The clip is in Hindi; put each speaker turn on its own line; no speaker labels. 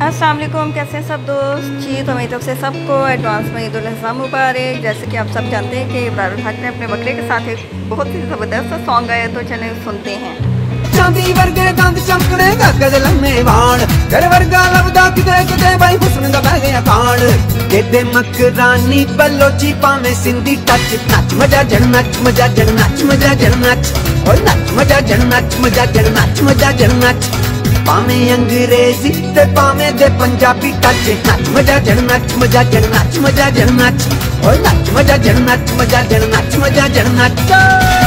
अस्सलाम वालेकुम, कैसे हैं सब दोस्त जी। तो मेरी तरफ से सबको एडवांस में ईद उल अज़हा मुबारक। जैसे कि आप सब जानते हैं कि इब्रार हक ने अपने बकरे के साथ एक बहुत ही ज़बरदस्त सॉन्ग गाया, तो चले सुनते हैं।
चांदी वर्गे दंद चमकने गगद लम्मे वाण तेरे वर्गा लभदा किते किते भाई हुस्न दा बह गया कान तेरे मकरानी बलोची पावे सिंधी टच नच मजा जन नच मजा जन नच मजा जन नच ओ नच मजा जन नच मजा जन नच मजा जन नच पावे अंग्रेजी ते पावे दे पंजाबी टच नच मजा जन नच मजा जन नच मजा जन नच ओ नच मजा जन नच मजा जन नच मजा जन नच।